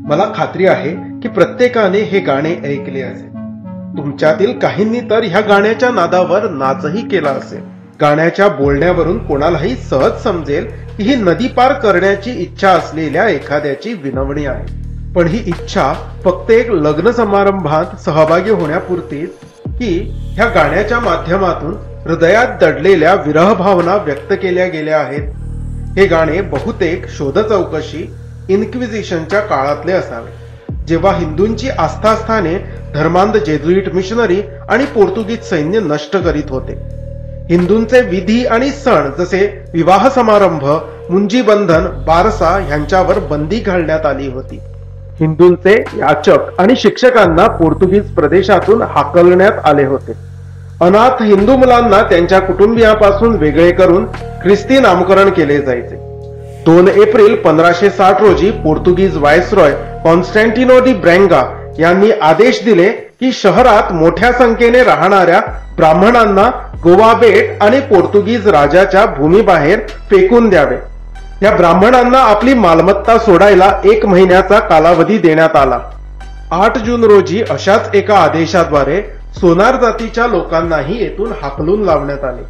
मला खात्री आहे की प्रत्येकाने हे गाणे ऐकले असेल. तुमच्यातील काहींनी तर ह्या गाण्याच्या नादावर नाचही केला असेल. गाण्याच्या बोलण्यावरून कोणालाही सहज समजेल की ही नदी पार करण्याची इच्छा असलेल्या एखाद्याची विनवणी आहे. पण ही इच्छा फक्त एक लग्न समारंभात सहभागी होण्यापुरतीच की ह्या गाण्याच्या माध्यमातून हृदयात दडलेल्या विरह भावना व्यक्त केल्या गेल्या आहेत. हे गाणे बहुतेक शोध चौकशी इन्क्विजिशनच्या काळातले असावे, जेव्हा हिंदूंची आस्थास्थाने धर्मांध जेजुईट मिशनरी आणि पोर्तुगीज सैन्य नष्ट करीत होते. हिंदूंचे विधी आणि सण जसे विवाह समारंभ, मुंजी बंधन, बारसा ह्यांच्यावर बंदी घालण्यात आली होती. हिंदूंचे याचक आणि शिक्षकांना पोर्तुगीज प्रदेशातून हाकलण्यात आले होते. अनाथ हिंदू मुलांना त्यांच्या कुटुंबियापासून वेगळे करून ख्रिस्ती नामकरण केले जायचे. 2 एप्रिल 1560 रोजी पोर्तुगीज व्हायसरॉय कॉन्स्टँटिनो दी ब्रँगा यांनी आदेश दिले की शहरात मोठ्या संख्येने राहणाऱ्या ब्राह्मणांना गोवा बेट आणि पोर्तुगीज राजाच्या भूमीबाहेर फेकून द्यावे. या ब्राह्मणांना आपली मालमत्ता सोडायला 1 महिन्याचा कालावधी देण्यात आला. 8 जून रोजी अशाच एका आदेशाद्वारे सोनार जातीच्या लोकांनाही येथून हाकलून लावण्यात आले.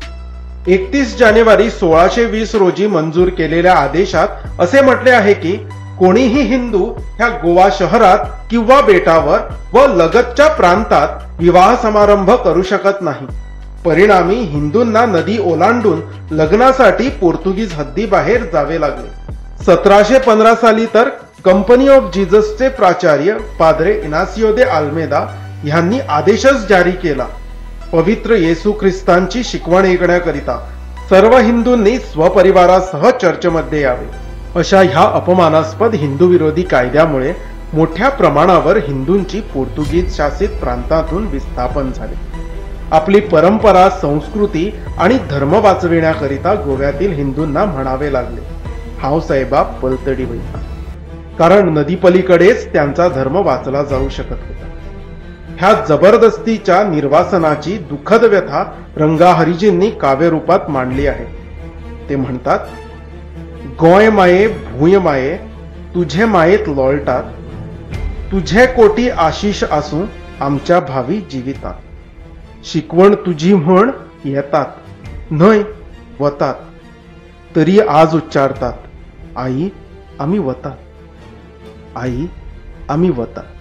31 जानेवारी 1620 रोजी मंजूर केलेल्या आदेशात असे म्हटले आहे की कोणीही हिंदू ह्या गोवा शहरात किंवा बेटावर व लगतच्या प्रांतात विवाह समारंभ करू शकत नाही. परिणामी हिंदूंना नदी ओलांडून लग्नासाठी पोर्तुगीज हद्दीबाहेर जावे लागले. 1715 साली तर कंपनी ऑफ जीससचे प्राचार्य पाद्रे इनासियो दे अल्मेदा ह्यांनी आदेशच जारी केला. पवित्र येशू ख्रिस्तांची शिकवण ऐकण्याकरिता सर्व हिंदूंनी स्वपरिवारासह चर्चमध्ये यावे. अशा ह्या अपमानास्पद हिंदू विरोधी कायद्यामुळे मोठ्या प्रमाणावर हिंदूंची पोर्तुगीज शासित प्रांतातून विस्थापन झाले. आपली परंपरा, संस्कृती आणि धर्म वाचविण्याकरिता गोव्यातील हिंदूंना म्हणावे लागले, हाव साहेबा पलतडी वैसा, कारण नदीपलीकडेच त्यांचा धर्म वाचला जाऊ शकत होता. ह्या जबरदस्तीच्या निर्वासनाची दुःखद व्यथा रंगा हरिजींनी काव्यरूपात मांडली आहे. ते म्हणतात, गोय माये भूय माये तुझे मायेत लोळतात, तुझे कोटी आशिष असू आमच्या भावी जीवितात. शिकवण तुझी म्हण येतात न्हय वतात, तरी आज उच्चारतात, आई आम्ही वतात, आई आम्ही वतात.